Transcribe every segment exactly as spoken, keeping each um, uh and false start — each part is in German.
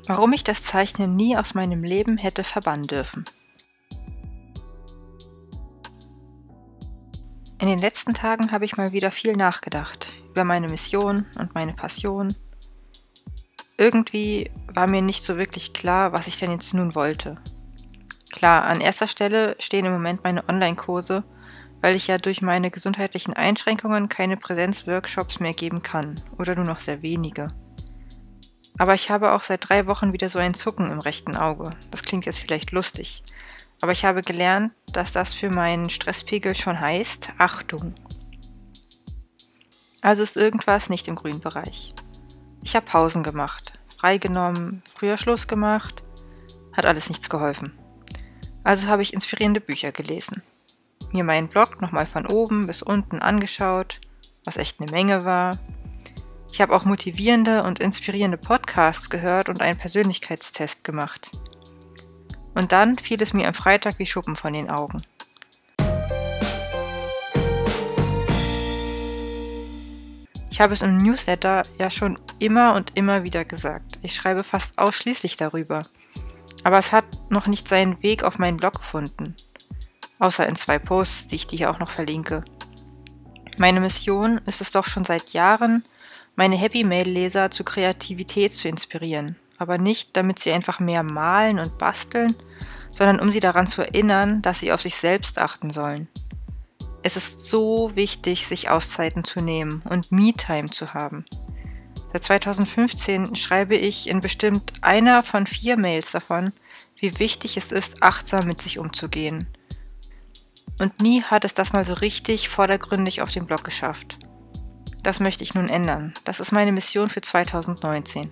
Warum ich das Zeichnen nie aus meinem Leben hätte verbannen dürfen. In den letzten Tagen habe ich mal wieder viel nachgedacht über meine Mission und meine Passion. Irgendwie war mir nicht so wirklich klar, was ich denn jetzt nun wollte. Klar, an erster Stelle stehen im Moment meine Online-Kurse, weil ich ja durch meine gesundheitlichen Einschränkungen keine Präsenzworkshops mehr geben kann oder nur noch sehr wenige. Aber ich habe auch seit drei Wochen wieder so ein Zucken im rechten Auge. Das klingt jetzt vielleicht lustig, aber ich habe gelernt, dass das für meinen Stresspegel schon heißt, Achtung. Also ist irgendwas nicht im grünen Bereich. Ich habe Pausen gemacht, freigenommen, früher Schluss gemacht, hat alles nichts geholfen. Also habe ich inspirierende Bücher gelesen, mir meinen Blog nochmal von oben bis unten angeschaut, was echt eine Menge war. Ich habe auch motivierende und inspirierende Podcasts gehört und einen Persönlichkeitstest gemacht. Und dann fiel es mir am Freitag wie Schuppen von den Augen. Ich habe es im Newsletter ja schon immer und immer wieder gesagt. Ich schreibe fast ausschließlich darüber. Aber es hat noch nicht seinen Weg auf meinen Blog gefunden. Außer in zwei Posts, die ich dir hier auch noch verlinke. Meine Mission ist es doch schon seit Jahren, meine Happy Mail-Leser zu Kreativität zu inspirieren, aber nicht, damit sie einfach mehr malen und basteln, sondern um sie daran zu erinnern, dass sie auf sich selbst achten sollen. Es ist so wichtig, sich Auszeiten zu nehmen und Me-Time zu haben. Seit zweitausendfünfzehn schreibe ich in bestimmt einer von vier Mails davon, wie wichtig es ist, achtsam mit sich umzugehen. Und nie hat es das mal so richtig vordergründig auf den Blog geschafft. Das möchte ich nun ändern. Das ist meine Mission für zweitausendneunzehn.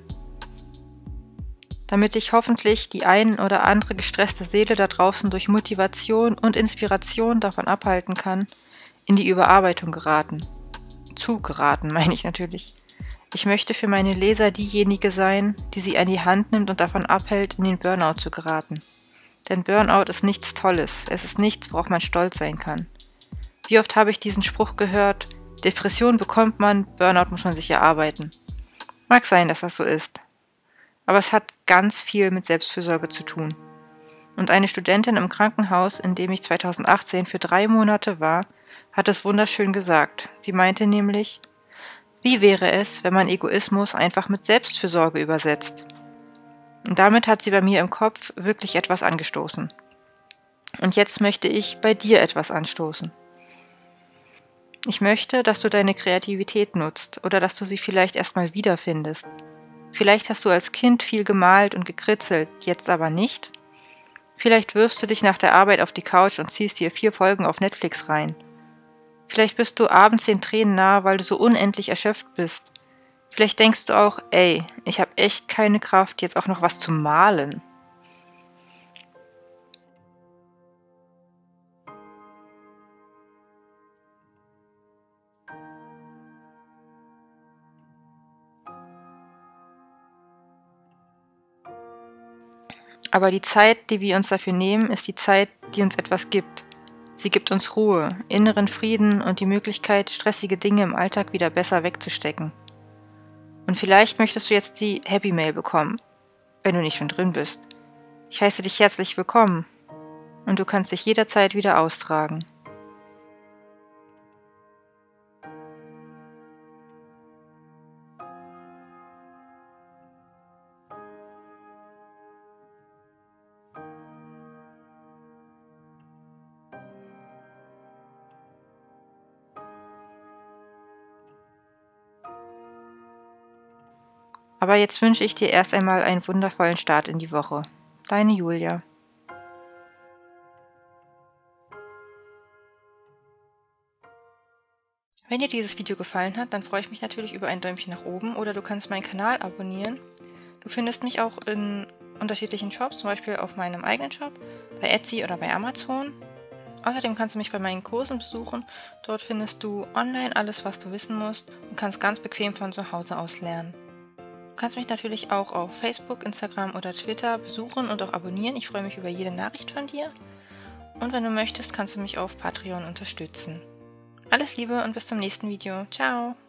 Damit ich hoffentlich die ein oder andere gestresste Seele da draußen durch Motivation und Inspiration davon abhalten kann, in die Überarbeitung geraten. Zu geraten, meine ich natürlich. Ich möchte für meine Leser diejenige sein, die sie an die Hand nimmt und davon abhält, in den Burnout zu geraten. Denn Burnout ist nichts Tolles. Es ist nichts, worauf man stolz sein kann. Wie oft habe ich diesen Spruch gehört: Depression bekommt man, Burnout muss man sich erarbeiten. Mag sein, dass das so ist. Aber es hat ganz viel mit Selbstfürsorge zu tun. Und eine Studentin im Krankenhaus, in dem ich zweitausendachtzehn für drei Monate war, hat es wunderschön gesagt. Sie meinte nämlich: Wie wäre es, wenn man Egoismus einfach mit Selbstfürsorge übersetzt? Und damit hat sie bei mir im Kopf wirklich etwas angestoßen. Und jetzt möchte ich bei dir etwas anstoßen. Ich möchte, dass du deine Kreativität nutzt oder dass du sie vielleicht erstmal wiederfindest. Vielleicht hast du als Kind viel gemalt und gekritzelt, jetzt aber nicht. Vielleicht wirfst du dich nach der Arbeit auf die Couch und ziehst dir vier Folgen auf Netflix rein. Vielleicht bist du abends den Tränen nahe, weil du so unendlich erschöpft bist. Vielleicht denkst du auch, ey, ich habe echt keine Kraft, jetzt auch noch was zu malen. Aber die Zeit, die wir uns dafür nehmen, ist die Zeit, die uns etwas gibt. Sie gibt uns Ruhe, inneren Frieden und die Möglichkeit, stressige Dinge im Alltag wieder besser wegzustecken. Und vielleicht möchtest du jetzt die Happy Mail bekommen, wenn du nicht schon drin bist. Ich heiße dich herzlich willkommen und du kannst dich jederzeit wieder austragen. Aber jetzt wünsche ich dir erst einmal einen wundervollen Start in die Woche. Deine Julia. Wenn dir dieses Video gefallen hat, dann freue ich mich natürlich über ein Däumchen nach oben oder du kannst meinen Kanal abonnieren. Du findest mich auch in unterschiedlichen Shops, zum Beispiel auf meinem eigenen Shop, bei Etsy oder bei Amazon. Außerdem kannst du mich bei meinen Kursen besuchen. Dort findest du online alles, was du wissen musst und kannst ganz bequem von zu Hause aus lernen. Du kannst mich natürlich auch auf Facebook, Instagram oder Twitter besuchen und auch abonnieren. Ich freue mich über jede Nachricht von dir. Und wenn du möchtest, kannst du mich auf Patreon unterstützen. Alles Liebe und bis zum nächsten Video. Ciao!